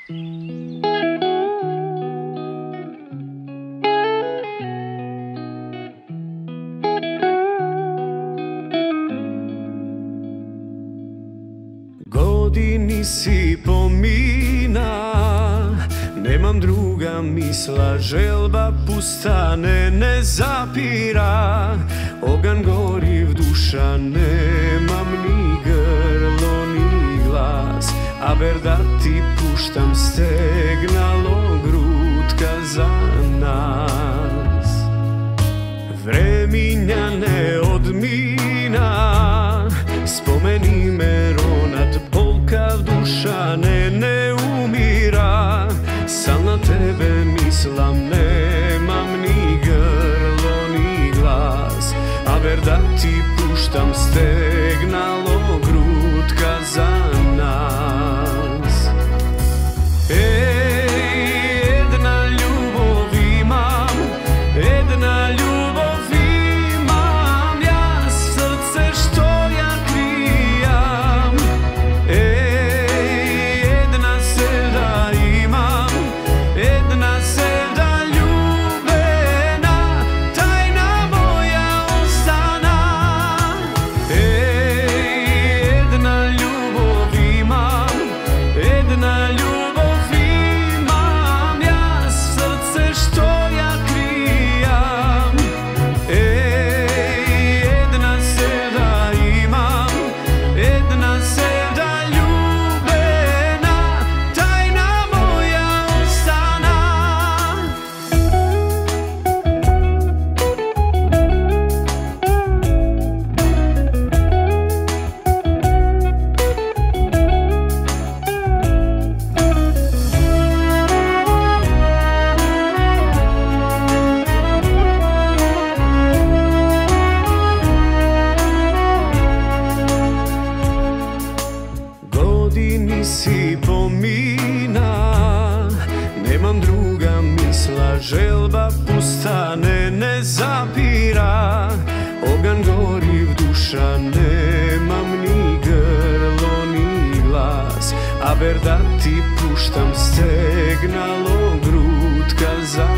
Godini si pomina, nemam druga misla, želba pusta ne zapira. Ogan goriv, duša, nemam ni grlo ni glas, a ber da ti puštam stegnalo grutka za nas. Vreminja ne odmina, spomeni me ronat, polka duša ne umira. Sam na tebe mislim, nemam ni grlo ni glas, a ber da ti puštam stegnalo grutka za nas. Jedna ljubav imam, jedna ljubav imam, ja srce što ja krijam. Jedna sevda imam, jedna sevda ljubena, tajna moja ostana. Jedna ljubav imam, jedna ljubav imam, ja srce što ja krijam. Jedna sevda imam, jedna sevda ljubena, tajna moja ostana. Godini si pomina, nemam druga misla, želba pusta ne zapira. Ogan goriv, duša, nemam ni grlo ni glas, a ber da ti puštam stegnalo grutka za